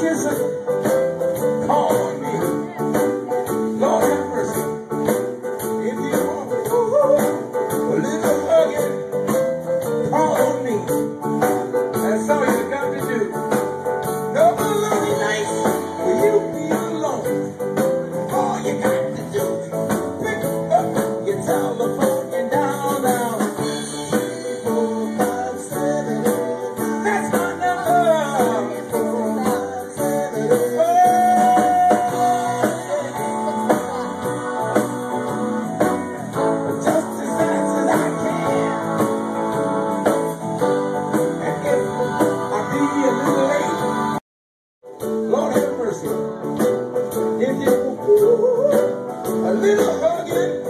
call on me. Lord have mercy. If you want a little hugging, call on me. That's all you got to do. No lonely nights when you feel alone. All you got to do is pick up your telephone and dial down 457. That's my number. 457. Just as fast as I can. And if I be a little late, Lord have mercy. If you a little hugging,